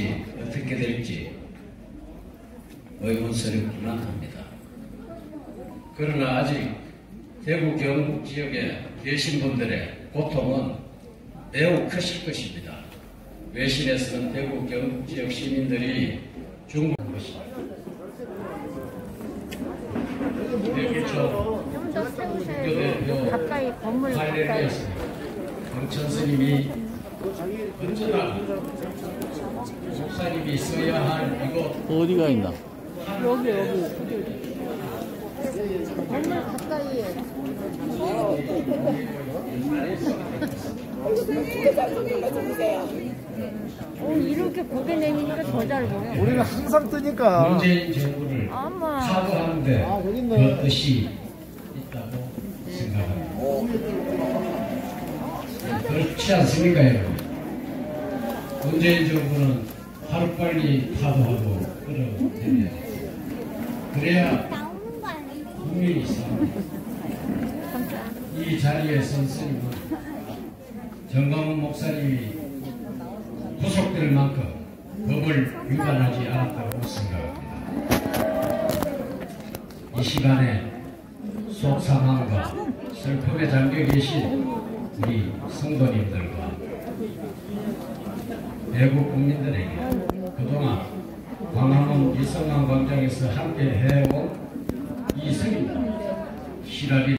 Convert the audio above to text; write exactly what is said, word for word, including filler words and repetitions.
될지 어떻게 될지 의문스럽기만 합니다. 그러나 아직 대구 경북 지역에 계신 분들의 고통은 매우 크실 것입니다. 외신에서는 대구 경북 지역 시민들이 중국한 것입니다. 좀더 세우셔야지. 가까이 건물 가까이. 강천 스님이 언제나 목사님이 써야 할 이곳 어디가 있나? 여기 여기. 건물 가까이에. 어, 이렇게 고개 내미니까 더 잘 보여. 우리는 항상 뜨니까. 문재인 정부를 아마. 사과하는데 아, 여기 있네. 그 뜻이 있다고 생각합니다. 그렇지 않습니까, 여러분? 문재인 정부는 하루빨리 타도하고 끌어내려야 돼. 그래야 국민이 삽니다. 이 자리에 선 스님은 정광훈 목사님이 구속될 만큼 법을 위반하지 않았다고 생각합니다. 이 시간에 속상함과 슬픔에 잠겨 계신 우리 성도님들과 대구 국민들에게 그동안 광화문 이성만 광장에서 함께 해온 이 스님들 시라리